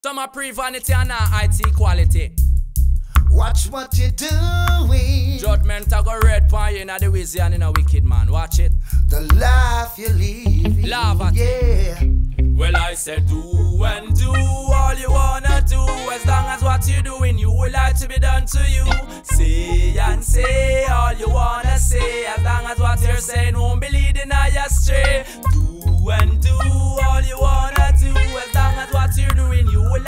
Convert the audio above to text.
Some are pre-vanity and not IT quality. Watch what you're doing. Judgment I go red pan you in the wizzy and in a wicked man. Watch it. The life you're living. Laugh at yeah. Well, I said do and do all you wanna do. As long as what you're doing you would like to be done to you. Say and say all you wanna say. As long as what you're saying won't be leading I astray. Do and do all you wanna do. As long as what you're doing you would